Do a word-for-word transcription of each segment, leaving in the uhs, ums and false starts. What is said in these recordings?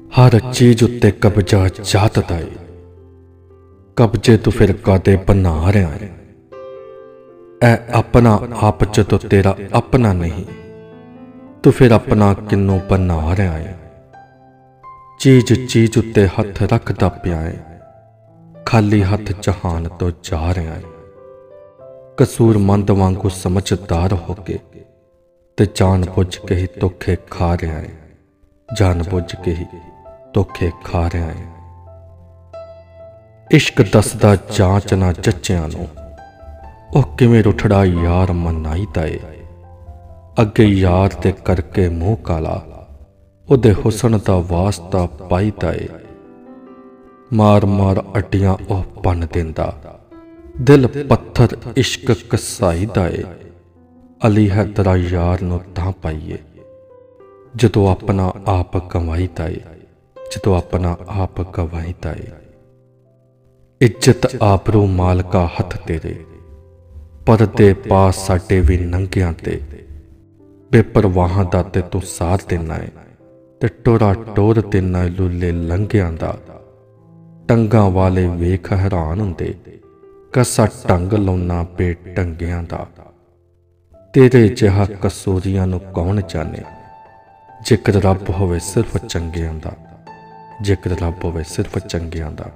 हर चीज उत्ते कब्जा जातदा है। कब्जे तू फिर कादे बना रहा है। ऐ अपना आप च तो तेरा अपना नहीं, तू फिर अपना किन्नू बना रहा है। चीज चीज उत्ते हथ रखदा पिया है, खाली हथ जहान तो जा रहा है। कसूर मंद वांगू समझदार होके ते जान बुझ के ही धोखे खा रहा है, जान बुझ के ही धोखे खा रहा है। इश्क दसदा जांच ना जच्चियां नूं, ओह किवें रुठड़ा यार मनाईदा है। अगे यार दे करके मूँह काला, ओदे हुसन दा वास्ता पाईदा है। मार मार अड्डियां ओह बन देंदा, दिल पत्थर इश्क कसाईदा है। अली हैदरा यार नूं तां पाईए जदों अपना आप गवाईदा है, जदों अपना आप गवाईदा है। इज्जत आबरू मालका हथ तेरे, परदे पास साडे भी नंगियां ते। बेपरवाहां दा ते तू सार देना है, ते टोरा टोर देना है लुले लंघियां दा। टंगां वाले वेख हैरान हुंदे, कसा ढंग लाउना बेढंगियां दा। तेरे जिहा कसूरियां नूं कौन जाने, जिक्र रब होवे सिर्फ चंगियां दा, जिक्र रब होवे सिर्फ चंगियां दा।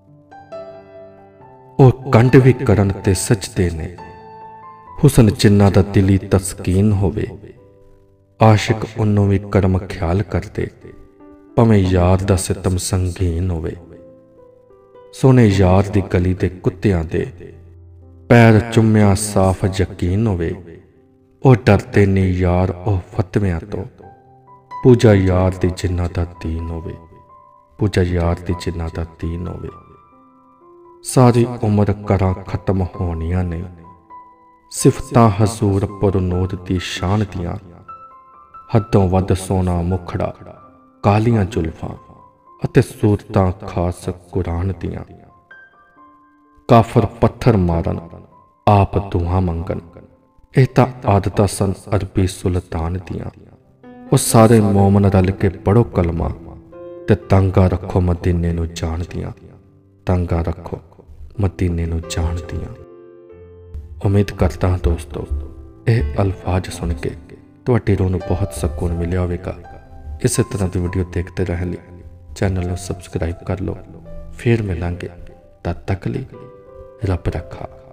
ओह कंड भी करन ते सजदे ने, हुसन जिन्ना दा दिली तस्कीन होवे। आशिक उन्नों भी करम ख्याल करदे, भावें यार दा सितम संगीन होवे। सोने यार दी गली दे कुत्तियां दे पैर चुम्मिया साफ यकीन होवे। ओह डरदे ने यार ओह फतवियां तो, पूजा यार दी जिन्ना दा दीन होवे, पूजा यार दी जिन्ना दा दीन होवे। सारी उम्र करां खत्म होनियां ने, सिफतां हजूर पुरनूर दी शान दियां। हदों वध सोना मुखड़ा, कालियां जुल्फां अते सूरतां खास कुरान दियां। काफर पत्थर मारन आप दुआ मंगन, एह तां आदतां सन अरबी सुल्तान दियां। ओ सारे मोमन रल के पढ़ो कलमा, ते तांगा रखो मदीने नूं जान दियां, तांगा रखो मदीने नूं जान दियां। उम्मीद करता हाँ दोस्तों, यह अल्फाज सुन के तुहाडी रूह नूं बहुत सकून मिलिया होवेगा। इस तरह की वीडियो देखते रहने लिए चैनल नूं सबसक्राइब कर लो। फिर मिलांगे, तद तक लिए रब रखा।